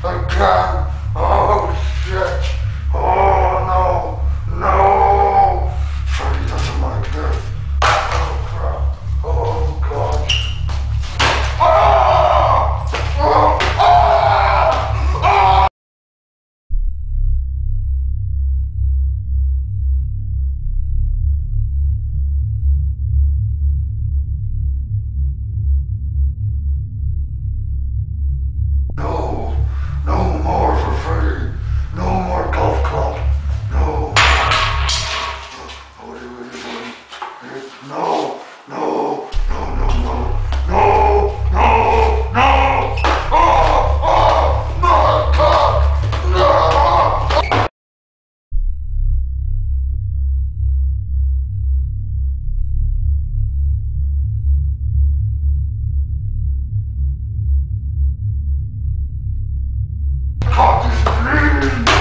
Again. Oh shit. Oh no. No. Freddy doesn't like this. Oh crap. Oh god. Ah! Ah! Ah! Ah! No. No more for Freddy. No more golf club. No. What are you doing? No. No. No. No. No. No. No. No. Oh. Oh. My God. No. God is bleeding.